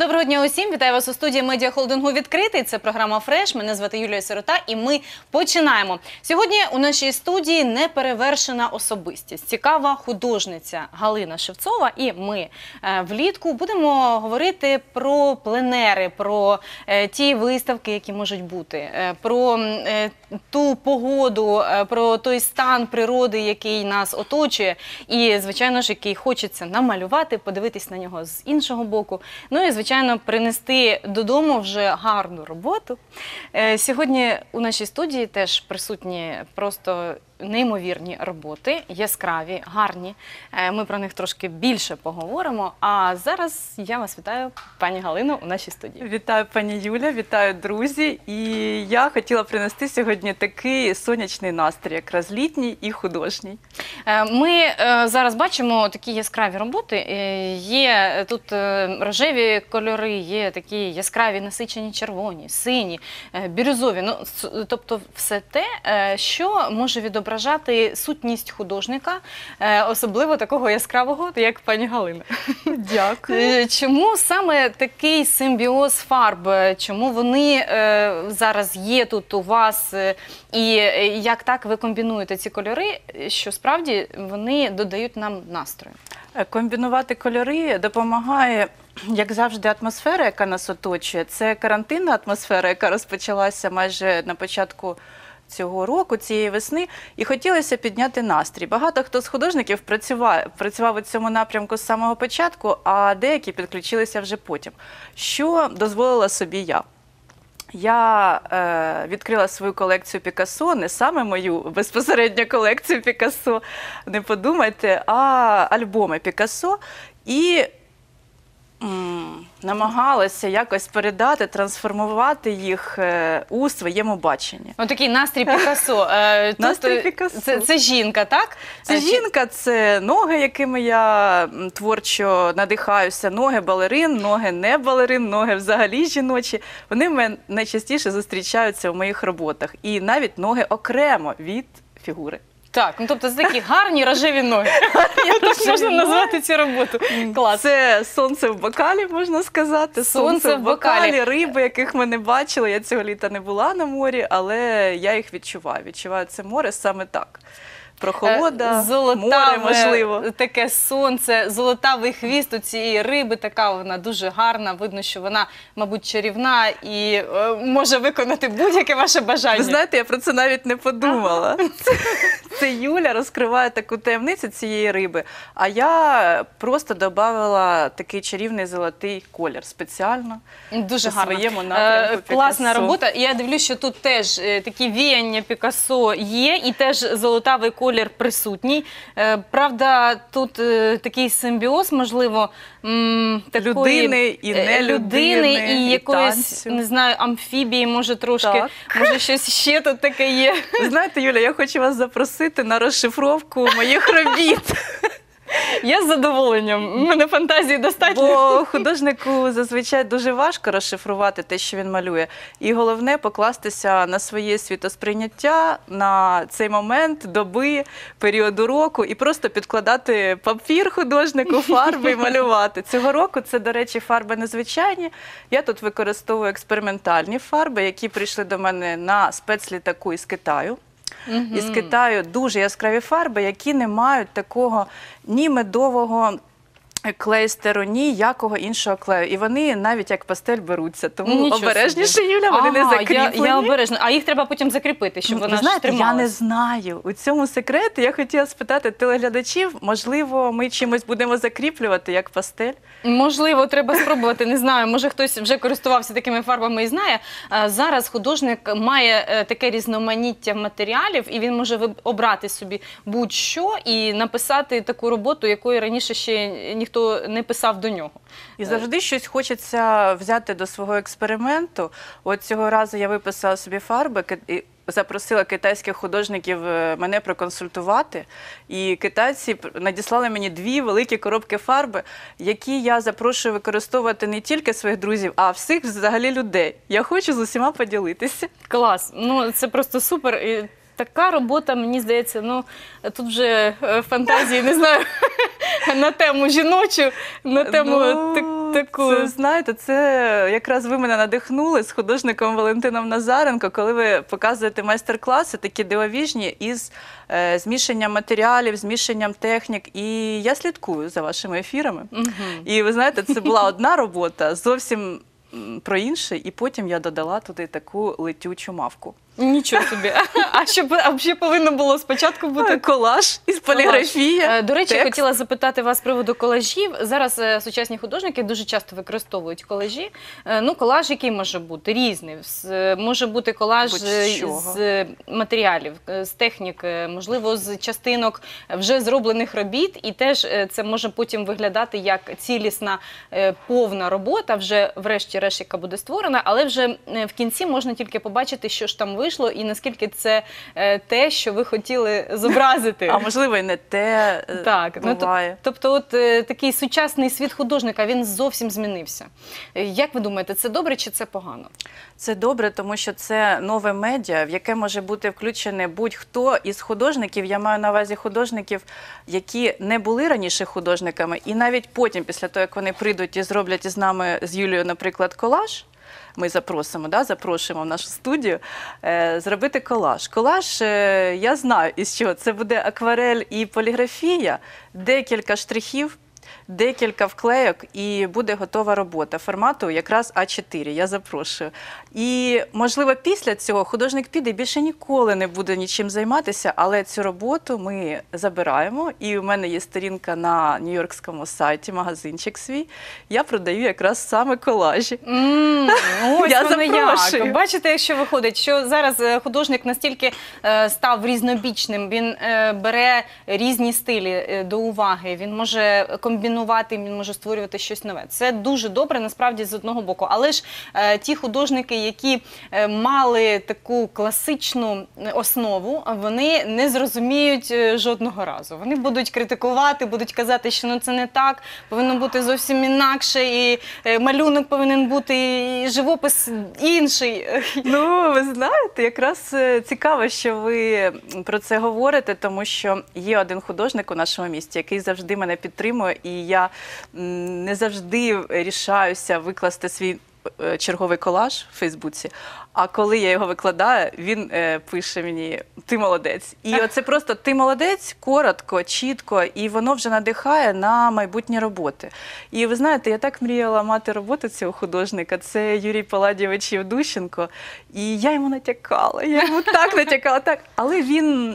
Доброго дня усім! Вітаю вас у студії медіахолдингу «Відкритий». Це програма «Фреш». Мене звати Юлія Сирота і ми починаємо. Сьогодні у нашій студії неперевершена особистість. Цікава художниця Галина Шевцова. І ми влітку будемо говорити про пленери, про ті виставки, які можуть бути, про ту погоду, про той стан природи, який нас оточує. І, звичайно ж, який хочеться намалювати, подивитись на нього з іншого боку. Ну і, звичайно, принести додому вже гарну роботу. Сьогодні у нашій студії теж присутні просто неймовірні роботи, яскраві, гарні. Ми про них трошки більше поговоримо. А зараз я вас вітаю, пані Галино, у нашій студії. Вітаю, пані Юля, вітаю, друзі. І я хотіла принести сьогодні такий сонячний настрій, якраз літній і художній. Ми зараз бачимо такі яскраві роботи. Є тут рожеві кольори, є такі яскраві насичені червоні, сині, бірюзові. Ну, тобто все те, що може відображати сутність художника, особливо такого яскравого, як пані Галина. Дякую. Чому саме такий симбіоз фарб? Чому вони зараз є тут у вас? І як так ви комбінуєте ці кольори, що справді вони додають нам настрою? Комбінувати кольори допомагає, як завжди, атмосфера, яка нас оточує. Це карантинна атмосфера, яка розпочалася майже на початку цього року, цієї весни, і хотілося підняти настрій. Багато хто з художників працював у цьому напрямку з самого початку, а деякі підключилися вже потім. Що дозволила собі я? Я відкрила свою колекцію Пікассо, не саме мою безпосередньо колекцію Пікассо, не подумайте, а альбоми Пікассо, і намагалася якось передати, трансформувати їх у своєму баченні. Ось такий настрій Пікассо. Настрій Пікассо. Це жінка, так? Це жінка, це ноги, якими я творчо надихаюся, ноги балерин, ноги не балерин, ноги взагалі жіночі. Вони в мене найчастіше зустрічаються в моїх роботах. І навіть ноги окремо від фігури. Так, ну тобто це такі гарні рожеві ноги. Так можна назвати цю роботу. Клас. Це сонце в бокалі, можна сказати. Сонце в бокалі, риби, яких ми не бачили. Я цього літа не була на морі, але я їх відчуваю. Відчуваю це море саме так. Прохолода, море, можливо. Таке сонце, золотавий хвіст у цієї риби, така вона дуже гарна. Видно, що вона, мабуть, чарівна і може виконати будь-яке ваше бажання. Ви знаєте, я про це навіть не подумала. Це Юля розкриває таку таємницю цієї риби, а я просто додавала такий чарівний золотий колір спеціально. Дуже гарно. В своєму напрямку класна Пікассо. робота. Я дивлюсь, що тут теж такі віяння Пікассо є, і теж золотавий колір присутній. Правда, тут такий симбіоз, можливо, такої людини і нелюдини, і якоїсь, не знаю, амфібії, може трошки, так. Може щось ще тут таке є. Знаєте, Юля, я хочу вас запросити на розшифровку моїх робіт. Я з задоволенням. У мене фантазії достатньо. Бо художнику зазвичай дуже важко розшифрувати те, що він малює. І головне покластися на своє світосприйняття, на цей момент, доби, періоду року і просто підкладати папір художнику, фарби і малювати. Цього року це, до речі, фарби незвичайні. Я тут використовую експериментальні фарби, які прийшли до мене на спецлітаку із Китаю. Із Китаю дуже яскраві фарби, які не мають такого ні медового клейстеру, ніякого іншого клею. І вони навіть як пастель беруться. Тому обережніше, Юля, вони не закріплені. Я обережна. А їх треба потім закріпити, щоб вона ж трималась. Я не знаю. У цьому секрет. Я хотіла спитати телеглядачів, можливо, ми чимось будемо закріплювати, як пастель? Можливо, треба спробувати, не знаю. Може, хтось вже користувався такими фарбами і знає. Зараз художник має таке різноманіття матеріалів, і він може обрати собі будь-що і написати таку роботу, якої раніше ще ніхто не писав до нього. І завжди щось хочеться взяти до свого експерименту. От цього разу я виписала собі фарби, запросила китайських художників мене проконсультувати. І китайці надіслали мені 2 великі коробки фарби, які я запрошую використовувати не тільки своїх друзів, а всіх взагалі людей. Я хочу з усіма поділитися. Клас. Ну, це просто супер. така робота, мені здається, ну, тут вже фантазії, не знаю, на тему жіночу, на тему таку. Це, знаєте, це якраз ви мене надихнули з художником Валентином Назаренко, коли ви показуєте майстер-класи такі дивовижні із змішанням матеріалів, змішанням технік. І я слідкую за вашими ефірами. І ви знаєте, це була одна робота, зовсім про інше, і потім я додала туди таку летючу мавку. Нічого собі. А що повинно було спочатку бути? Колаж із поліграфії. До речі, текст. хотіла запитати вас з приводу колажів. Зараз сучасні художники дуже часто використовують колажі. Ну, колаж який може бути? Різний. Може бути колаж з матеріалів, з технік, можливо, з частинок вже зроблених робіт. І теж це може потім виглядати як цілісна, повна робота, вже врешті-решт, яка буде створена, але вже в кінці можна тільки побачити, що ж там вийшло і наскільки це те, що ви хотіли зобразити. А можливо, і не те буває. Ну, тобто от такий сучасний світ художника, він зовсім змінився. Як ви думаєте, це добре чи це погано? Це добре, тому що це нове медіа, в яке може бути включений будь-хто із художників. Я маю на увазі художників, які не були раніше художниками, і навіть потім, після того, як вони прийдуть і зроблять із нами, з Юлією, наприклад, колаж, ми запрошуємо в нашу студію зробити колаж. Колаж, я знаю із чого. Це буде акварель і поліграфія, декілька штрихів, декілька вклейок і буде готова робота формату якраз А4, я запрошую. І, можливо, після цього художник піде і більше ніколи не буде нічим займатися, але цю роботу ми забираємо, і у мене є сторінка на нью-йоркському сайті, магазинчик свій, я продаю якраз саме колажі. Ось я воно запрошую. як. Бачите, якщо виходить, що зараз художник настільки став різнобічним, він бере різні стилі до уваги, він може комбінувати, він може створювати щось нове. Це дуже добре, насправді, з одного боку. Але ж ті художники, які мали таку класичну основу, вони не зрозуміють жодного разу. Вони будуть критикувати, будуть казати, що ну, це не так, повинно бути зовсім інакше, і малюнок повинен бути, і живопис інший. Ну, ви знаєте, якраз цікаво, що ви про це говорите, тому що є один художник у нашому місті, який завжди мене підтримує, і я не завжди рішаюся викласти свій черговий колаж в Фейсбуці, а коли я його викладаю, він пише мені «ти молодець». І оце просто «ти молодець», коротко, чітко, і воно вже надихає на майбутні роботи. І ви знаєте, я так мріяла мати роботу цього художника, це Юрій Паладійович Євдущенко, і я йому натякала, я йому так натякала, так, але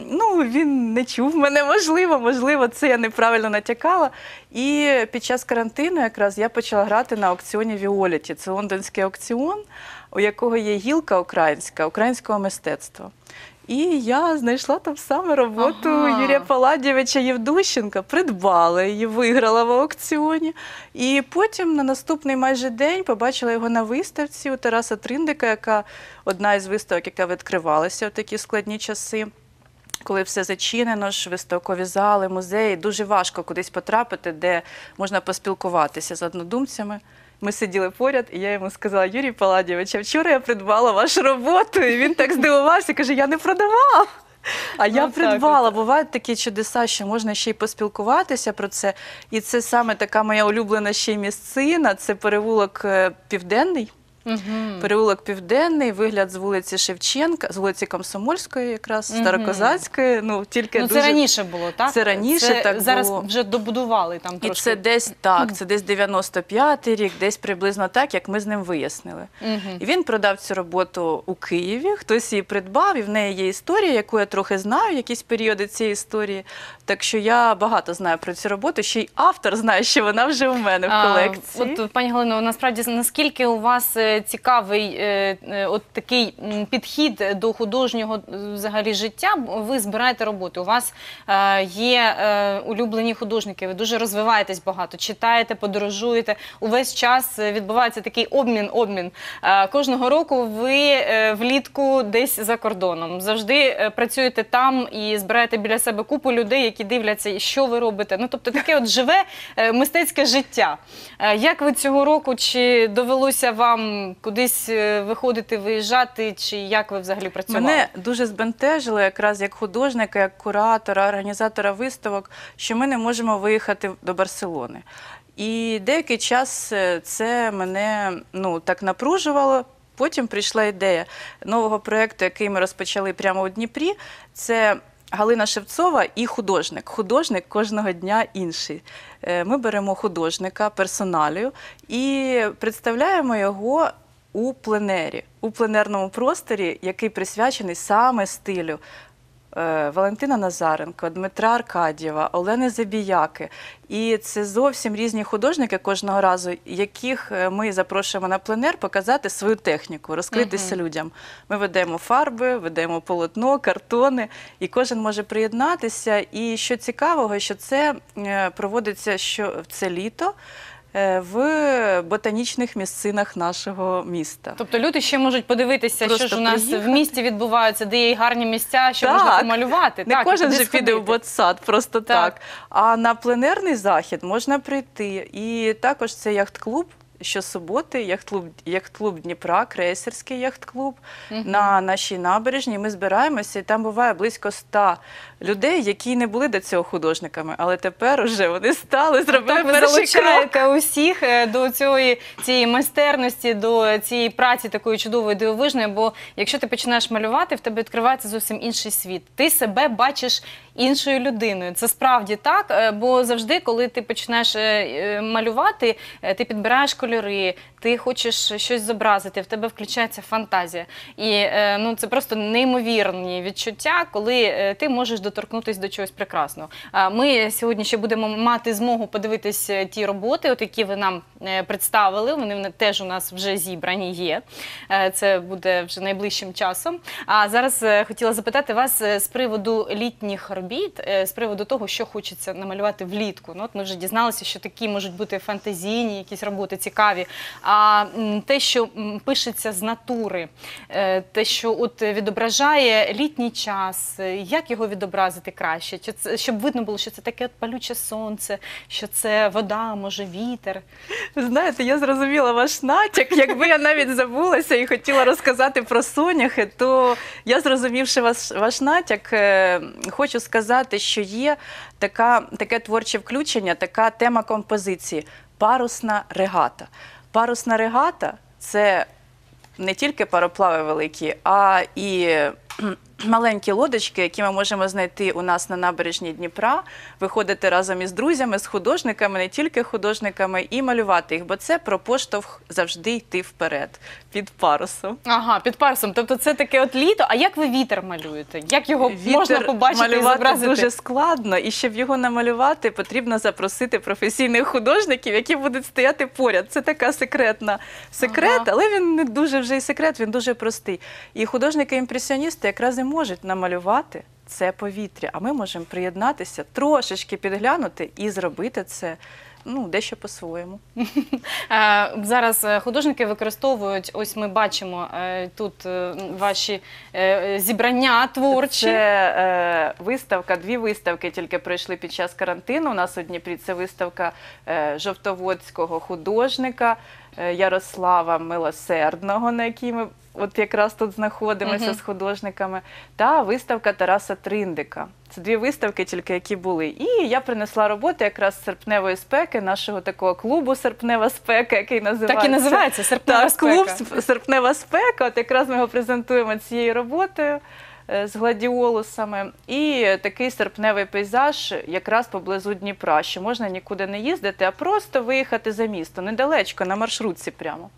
він не чув мене, можливо, це я неправильно натякала. І під час карантину якраз я почала грати на аукціоні Віоліті. Це лондонський аукціон, у якого є гілка українського мистецтва. І я знайшла там саме роботу Юрія Паладійовича Євдущенка, придбала її, виграла в аукціоні. І потім на наступний майже день побачила його на виставці у Тараса Триндика, яка одна із виставок, яка відкривалася в такі складні часи. Коли все зачинено, ж виставкові зали, музеї, дуже важко кудись потрапити, де можна поспілкуватися з однодумцями. Ми сиділи поряд, і я йому сказала: Юрій Паладійович, а вчора я придбала вашу роботу. І він так здивувався, каже: я не продавав. А я придбала. Бувають такі чудеса, що можна ще й поспілкуватися про це. І це саме така моя улюблена ще й місцина, це переулок Південний. Переулок Південний, вигляд з вулиці Шевченка, з вулиці Комсомольської якраз, Старокозацької. Це раніше було, так? Це раніше так зараз було. вже добудували там трошки. І це десь так, це десь 95-й рік, десь приблизно так, як ми з ним вияснили. І він продав цю роботу у Києві, хтось її придбав, і в неї є історія, яку я трохи знаю, якісь періоди цієї історії. Так що я багато знаю про цю роботу, ще й автор знає, що вона вже у мене в колекції. От, пані Галино, насправді, наскільки у вас цікавий от такий підхід до художнього взагалі життя, ви збираєте роботи, у вас є улюблені художники, ви дуже розвиваєтесь багато, читаєте, подорожуєте, увесь час відбувається такий обмін. Кожного року ви влітку десь за кордоном, завжди працюєте там і збираєте біля себе купу людей, які дивляться, що ви робите. Ну, тобто таке от живе мистецьке життя. Як ви цього року, чи довелося вам кудись виходити, виїжджати, чи як ви взагалі працювали? Мене дуже збентежило якраз як художника, як куратора, організатора виставок, що ми не можемо виїхати до Барселони. І деякий час це мене так напружувало. Потім прийшла ідея нового проєкту, який ми розпочали прямо у Дніпрі. Це Галина Шевцова і художник. Художник кожного дня інший. Ми беремо художника, персоналію і представляємо його у пленері, у пленерному просторі, який присвячений саме стилю Валентина Назаренко, Дмитра Аркадьєва, Олени Забіяки. І це зовсім різні художники кожного разу, яких ми запрошуємо на пленер показати свою техніку, розкритися людям. Ми ведемо фарби, ведемо полотно, картони, і кожен може приєднатися. І що цікавого, що це проводиться це літо в ботанічних місцинах нашого міста. Тобто люди ще можуть подивитися, Просто що ж у нас приїхати. в місті відбувається, де є й гарні місця, що можна помалювати. Не кожен куди же піде в сходити. ботсад просто так. А на пленерний захід можна прийти. І також це яхт-клуб. Щосуботи яхт-клуб Дніпра, крейсерський яхт-клуб на нашій набережній. Ми збираємося, і там буває близько 100 людей, які не були до цього художниками, але тепер уже вони стали, зробили Так, ви перший крок. залучаєте усіх до цієї майстерності, до цієї праці такої чудової, дивовижної, бо якщо ти починаєш малювати, в тебе відкривається зовсім інший світ. Ти себе бачиш іншою людиною. Це справді так, бо завжди, коли ти починаєш малювати, ти підбираєш кольори, ти хочеш щось зобразити, в тебе включається фантазія. І це просто неймовірні відчуття, коли ти можеш доторкнутися до чогось прекрасного. Ми сьогодні ще будемо мати змогу подивитись ті роботи, от які ви нам представили. Вони теж у нас вже зібрані є. Це буде вже найближчим часом. А зараз хотіла запитати вас з приводу літніх робіт, з приводу того, що хочеться намалювати влітку. От ми вже дізналися, що такі можуть бути фантазійні якісь роботи, цікаві. А те, що пишеться з натури, те, що от відображає літній час, як його відобразити краще? Щоб видно було, що це таке от палюче сонце, що це вода, може вітер. Ви знаєте, я зрозуміла ваш натяк. Якби я навіть забулася і хотіла розказати про соняхи, то я, зрозумівши ваш натяк, хочу сказати, що є таке творче включення, така тема композиції – парусна регата. Парусна регата – це не тільки пароплави великі, а і маленькі лодочки, які ми можемо знайти у нас на набережній Дніпра, виходити разом із друзями, з художниками, не тільки художниками, і малювати їх, бо це про поштовх завжди йти вперед, під парусом. Ага, під парусом. Тобто це таке от літо. А як ви вітер малюєте? Як його можна побачити і малювати зобразити? дуже складно, і щоб його намалювати, потрібно запросити професійних художників, які будуть стояти поряд. Це така секрет, але він не дуже вже і секрет, він дуже простий. І художники-імпресіоністи якраз і можуть намалювати це повітря, а ми можемо приєднатися, трошечки підглянути і зробити це дещо по-своєму. Зараз художники використовують, ось ми бачимо тут ваші зібрання творчі. Це виставка, 2 виставки тільки пройшли під час карантину. У нас у Дніпрі це виставка жовтоводського художника Ярослава Милосердного, на якій ми от якраз тут знаходимося з художниками, та виставка Тараса Триндика. Це 2 виставки тільки, які були. І я принесла роботи якраз з серпневої спеки, нашого такого клубу «Серпнева спека», який називається. Так і називається «Серпнева спека». Клуб «Серпнева спека». От якраз ми його презентуємо цією роботою з гладіолусами. І такий серпневий пейзаж якраз поблизу Дніпра, що можна нікуди не їздити, а просто виїхати за місто, недалечко, на маршрутці прямо.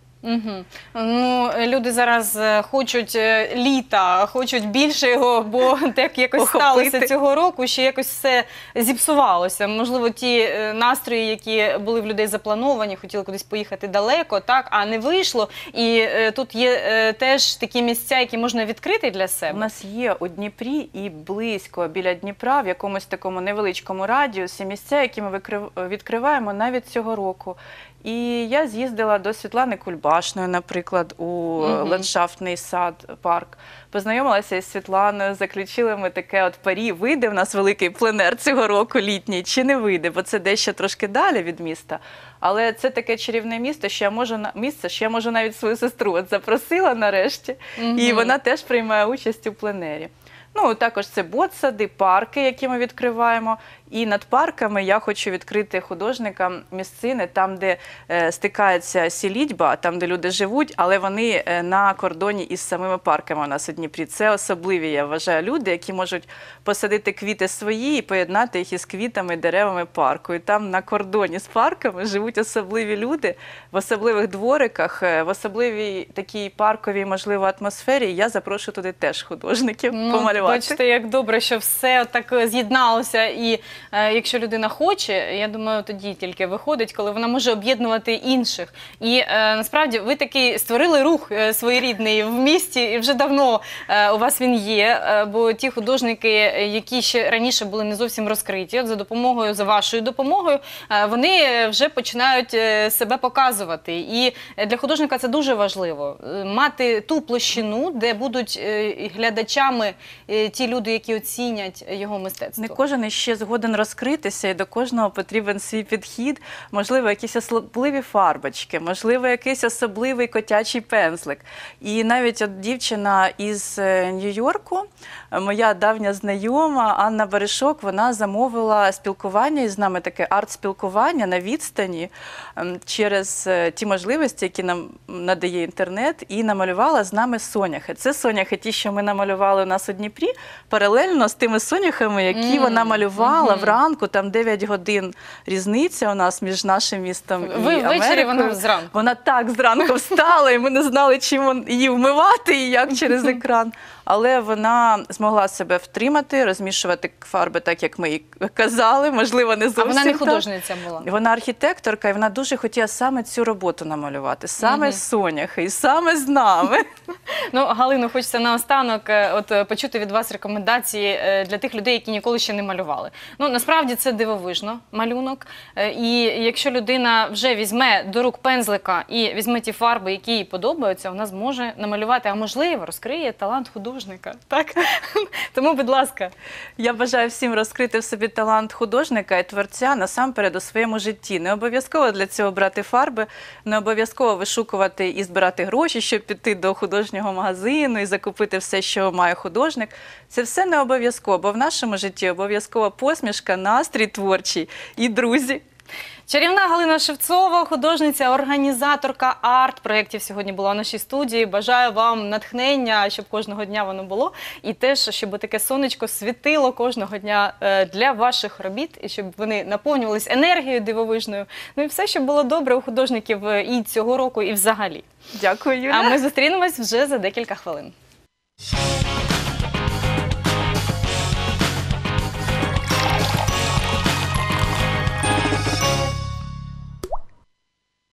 Люди зараз хочуть літа, хочуть більше його, бо так якось сталося цього року, ще якось все зіпсувалося. Можливо, ті настрої, які були в людей заплановані, хотіли кудись поїхати далеко, а не вийшло. І тут є теж такі місця, які можна відкрити для себе. У нас є у Дніпрі і близько біля Дніпра, в якомусь такому невеличкому радіусі, місця, які ми відкриваємо навіть цього року. І я з'їздила до Світлани Кульбашної, наприклад, у ландшафтний сад, парк. Познайомилася із Світланою, заключили ми таке от парі, вийде в нас великий пленер цього року літній, чи не вийде, бо це дещо трошки далі від міста. Але це таке чарівне місто, що я можу навіть свою сестру от запросила нарешті, і вона теж приймає участь у пленері. Ну, також це ботсади, парки, які ми відкриваємо. І над парками я хочу відкрити художникам місцини, там, де стикається сілідьба, там, де люди живуть, але вони на кордоні із самими парками у нас у Дніпрі. Це особливі, я вважаю, люди, які можуть посадити квіти свої і поєднати їх із квітами, деревами парку. І там на кордоні з парками живуть особливі люди, в особливих двориках, в особливій такій парковій, можливо, атмосфері. І я запрошую туди теж художників помалювати. Бачите, як добре, що все так з'єдналося. І якщо людина хоче, я думаю, тоді тільки виходить, коли вона може об'єднувати інших. І насправді ви такий створили рух своєрідний в місті, і вже давно у вас він є. Бо ті художники, які ще раніше були не зовсім розкриті, за вашою допомогою, вони вже починають себе показувати. І для художника це дуже важливо. Мати ту площину, де будуть глядачами ті люди, які оцінять його мистецтво. Не кожен іще згоден розкритися, і до кожного потрібен свій підхід. Можливо, якісь особливі фарбочки, можливо, якийсь особливий котячий пензлик. І навіть от дівчина із Нью-Йорку, моя давня знайома Анна Баришок, вона замовила спілкування із нами, таке арт-спілкування на відстані через ті можливості, які нам надає інтернет, і намалювала з нами соняхи. Це соняхи, ті, що ми намалювали у нас у Дніпрі, паралельно з тими соняхами, які вона малювала вранку, там 9 годин різниця у нас між нашим містом і Америкою. Ви ввечері, вона зранку. Вона так зранку встала, і ми не знали, чим її вмивати і як через екран. Але вона змогла себе втримати, розмішувати фарби так, як ми їй казали, можливо, не зовсім. А вона не так. художниця була? Вона архітекторка, і вона дуже хотіла саме цю роботу намалювати, саме соняхи, і саме з нами. Ну, Галино, хочеться наостанок почути від вас рекомендації для тих людей, які ніколи ще не малювали. Ну, насправді це дивовижно, малюнок. І якщо людина вже візьме до рук пензлика і візьме ті фарби, які їй подобаються, вона зможе намалювати, а можливо, розкриє талант художника. Так? Тому, будь ласка. Я бажаю всім розкрити в собі талант художника і творця насамперед у своєму житті. Не обов'язково для цього брати фарби, не обов'язково вишукувати і збирати гроші, щоб піти до художнього магазину і закупити все, що має художник. Це все не обов'язково, бо в нашому житті обов'язково посмішка, настрій творчий і друзі. Чарівна Галина Шевцова, художниця, організаторка арт-проєктів сьогодні була в нашій студії. Бажаю вам натхнення, щоб кожного дня воно було. І теж, щоб таке сонечко світило кожного дня для ваших робіт, і щоб вони наповнювались енергією дивовижною. Ну і все, щоб було добре у художників і цього року, і взагалі. Дякую, Юля. А ми зустрінемось вже за декілька хвилин.